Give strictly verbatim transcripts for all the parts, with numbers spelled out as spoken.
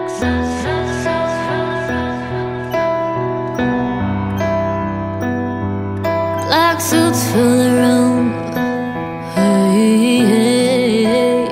Black suits fill the room. Hey, hey.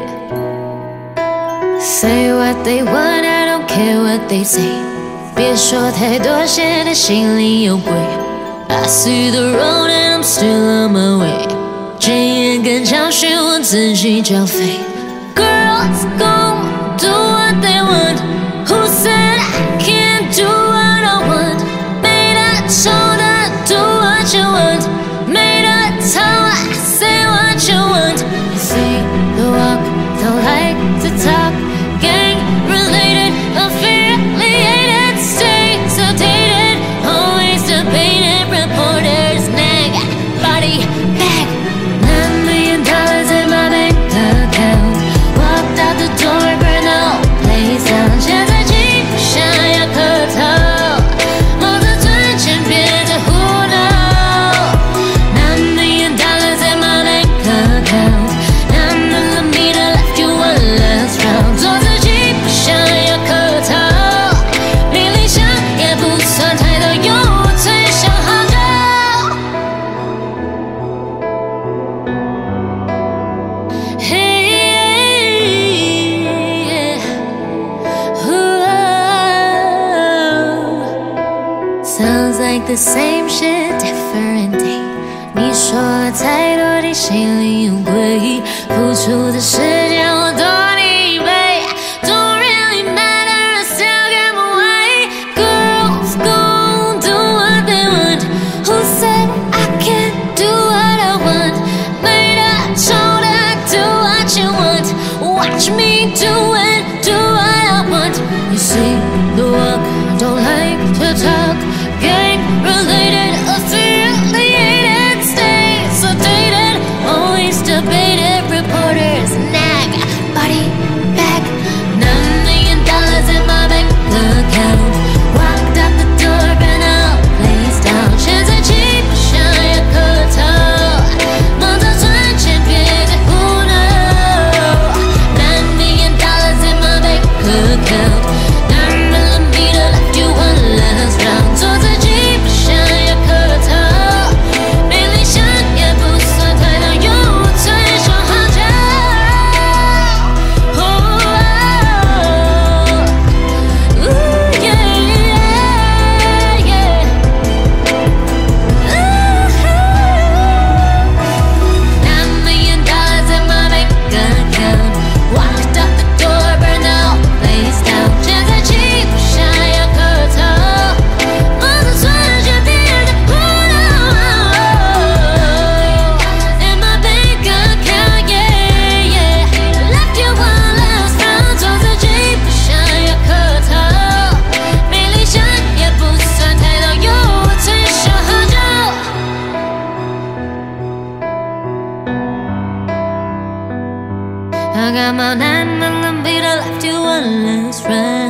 Say what they want, I don't care what they say. 别说太多，显得心里有鬼。I see the road and I'm still on my way. 经验跟教训我自己缴费。Girls gon' do what they want. Who said I can't do what I want? 没得丑的 do what you want. 没得吵啊 say what you want. You see the walk, don't like to talk. Gang related, affiliated, stay sedated. Always debated, reporters nag. Body bag, nine million dollars in my bank account. Walked out the door, burn the whole place down. 现在既不想要客套，忙着赚钱，别再胡闹。Nine million dollars in my bank account. Nine millimeter left you one last round. 做自己不想要客套，没理想也不算太糟，由我吹响号角。Sounds like the same shit, different day. 你说了太多，你心里有鬼。付出的时间我多你一倍。Don't really matter, I still get my way. Girls gon' do what they want. Who said I can't do what I want? 没得丑的 do what you want. Watch me do it, do what I want. You see the walk, don't like to talk. Gang related, affiliated, stay sedated. Always debated, reporters nag. Body bag, nine million dollars in my bank account. Walked out the door, burn the whole place down. 现在既不想要客套，忙着赚钱，别再胡闹。Nine million dollars in my bank account. Nine millimeter left you one last round. 做自己不想要客套，没理想也不算太糟，由我吹响号角。Oh, ooh, yeah, yeah, yeah. Nine million dollars in my bank account. Walked out the door, burn the whole place down. 现在既不想要客套，忙着赚钱，别再胡闹。In my bank account, yeah, yeah. Left you one last round. 做自己不想要客套，没理想也不算太糟，由我吹响号角。I got my nine millimeter left you one last round.